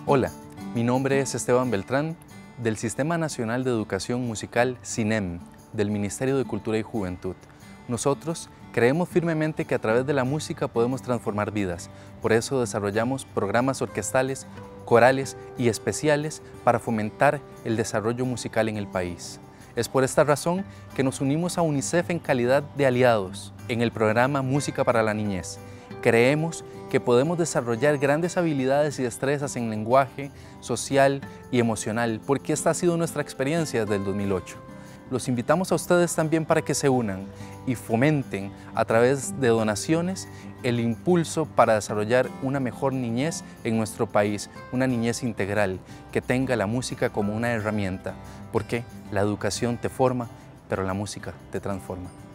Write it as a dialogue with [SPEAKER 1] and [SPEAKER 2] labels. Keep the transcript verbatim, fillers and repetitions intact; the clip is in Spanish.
[SPEAKER 1] Hola, mi nombre es Esteban Beltrán, del Sistema Nacional de Educación Musical SINEM, del Ministerio de Cultura y Juventud. Nosotros creemos firmemente que a través de la música podemos transformar vidas, por eso desarrollamos programas orquestales, corales y especiales para fomentar el desarrollo musical en el país. Es por esta razón que nos unimos a UNICEF en calidad de aliados en el programa Música para la Niñez. Creemos que podemos desarrollar grandes habilidades y destrezas en lenguaje, social y emocional, porque esta ha sido nuestra experiencia desde el dos mil ocho. Los invitamos a ustedes también para que se unan y fomenten a través de donaciones el impulso para desarrollar una mejor niñez en nuestro país, una niñez integral que tenga la música como una herramienta, porque la educación te forma, pero la música te transforma.